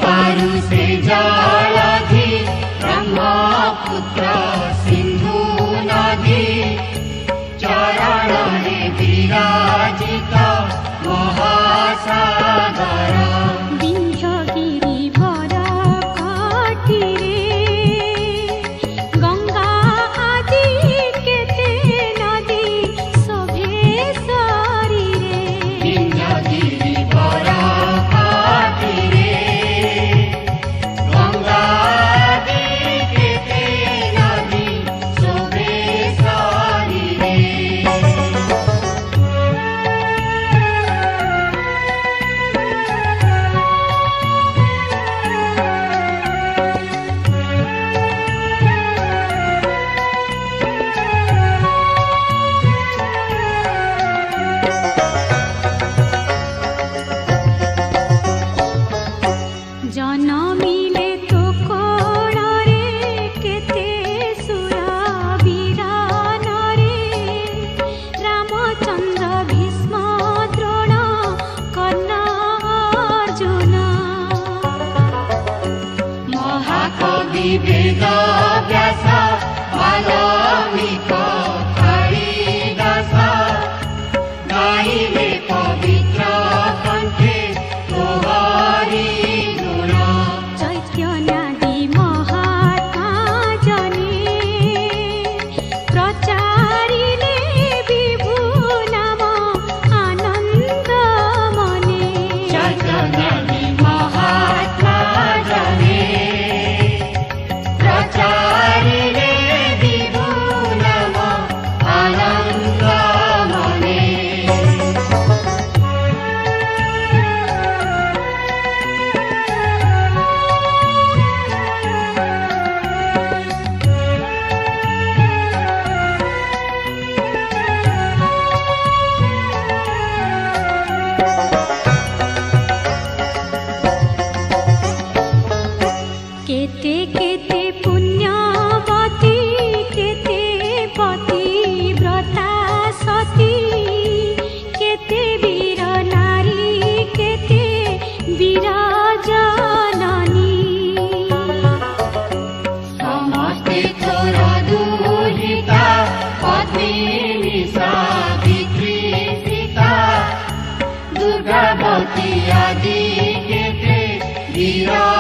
दारु से जलाधि ब्रह्मपुत्र सिंधु नदी चरणरे विराजित महासागर वेद व्यास वाल्मीकि कालिदास गाइले पवित्र कंठे तोहरी गुण चैतन्यादि महात्मा जने प्रचारिले विभु नाम आनंद मने चैतन्यादि महात्मा जने प्रचारिले विभु नाम आनंद मने केते केते पुण्यवती केते पतिव्रता सती केते वीर नारी केते वीर जननी समस्ते तोर दुहिता पत्नी सावित्री सीता दुर्गावती आदि केते वीर